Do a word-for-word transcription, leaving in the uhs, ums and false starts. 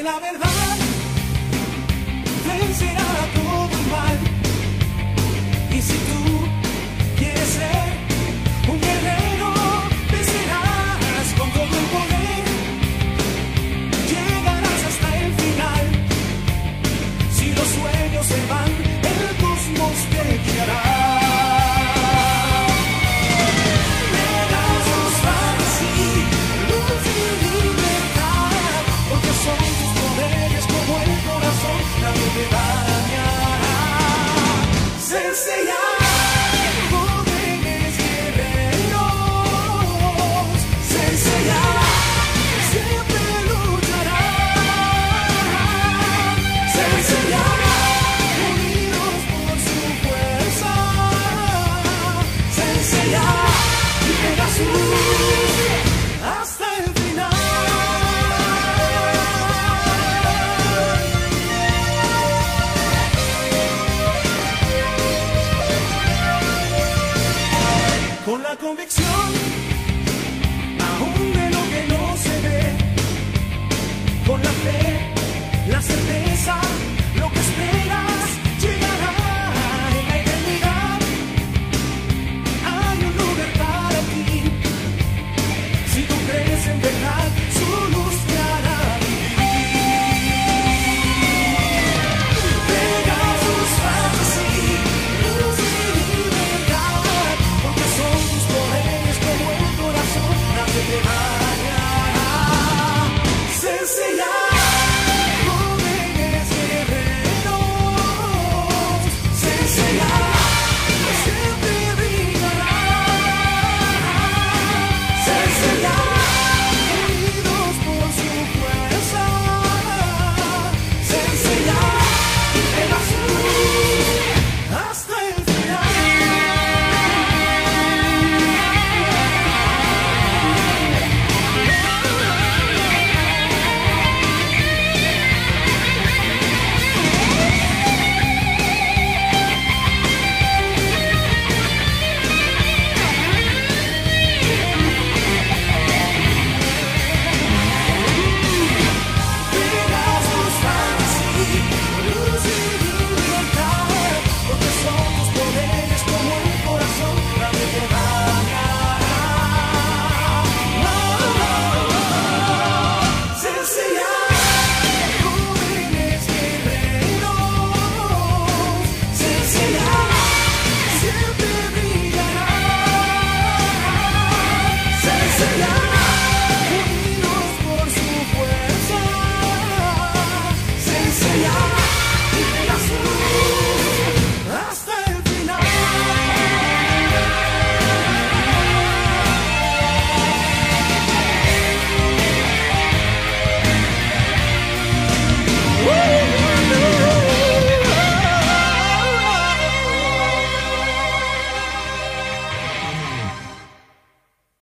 la verdad vencerá todo el mal. Y si tú quieres ser un guerrero, vencerás con todo el poder. Llegarás hasta el final. Si los sueños se van, el cosmos te guiará. Hasta el final. Con la convicción aún de lo que no se ve, con la fe, la certeza, lo que espera.